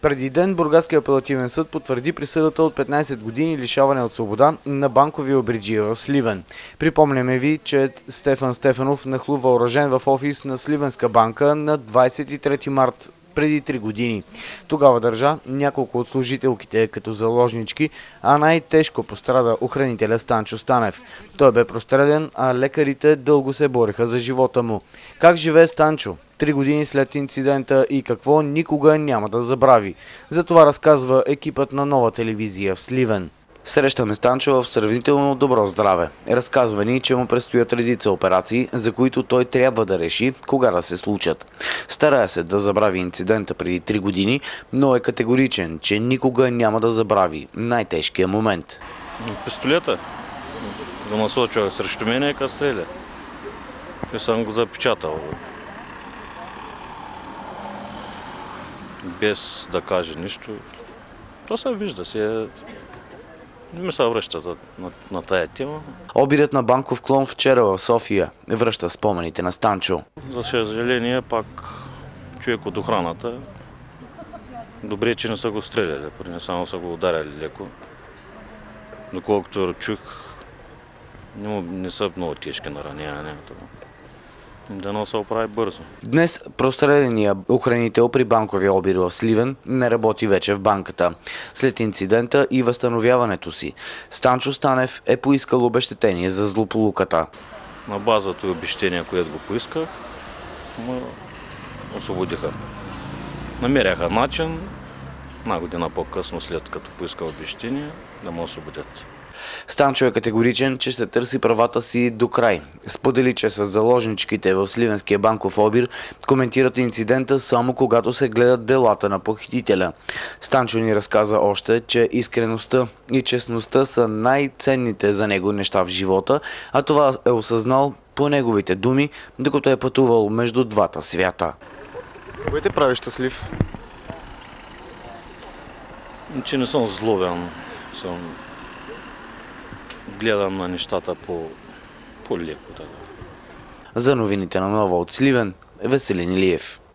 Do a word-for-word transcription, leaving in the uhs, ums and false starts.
Преди ден Бургаския апелативен съд потвърди присъдата от петнайсет години лишаване от свобода на банковия обриджия в Сливен. Припомняме ви, че Стефан Стефанов нахлу въоръжен в офис на Сливенска банка на двайсет и трети март преди три години. Тогава държа няколко от служителките като заложнички, а най-тежко пострада охранителя Станчо Станев. Той бе прострелян, а лекарите дълго се бореха за живота му. Как живее Станчо три години след инцидента и какво никога няма да забрави? За това разказва екипът на Нова телевизия в Сливен. Срещаме Станчо в сравнително добро здраве. Разказва ни, че му предстоят редица операции, за които той трябва да реши кога да се случат. Старая се да забрави инцидента преди три години, но е категоричен, че никога няма да забрави най-тежкия момент. Пистолета го насочва срещу мене и стреля. И съм го запечатал. Без да каже нищо. То се вижда се. Не ми се връща на, на тая тема. Обидът на банков клон вчера в София връща спомените на Станчо. За съжаление, пак човек от охраната. Добре, че не са го стреляли, не само са го ударяли леко. Доколкото чух, не, не са много тежки наранения. Дано се оправи бързо. Днес простреления охранител при банковия обир в Сливен не работи вече в банката. След инцидента и възстановяването си, Станчо Станев е поискал обезщетение за злополуката. На базата и обезщетение, което го поисках, ме освободиха. Намеряха начин, една година по-късно, след като поискал обезщетение, да ме освободят. Станчо е категоричен, че ще търси правата си до край. Сподели, че с заложничките в Сливенския банков обир коментират инцидента само когато се гледат делата на похитителя. Станчо ни разказа още, че искреността и честността са най-ценните за него неща в живота, а това е осъзнал по неговите думи, докато е пътувал между двата свята. Кое те прави щастлив? Че не съм злобен, съм... гледам на нещата по, по-леко. Да. За новините на Нова от Сливен, Веселин Илиев.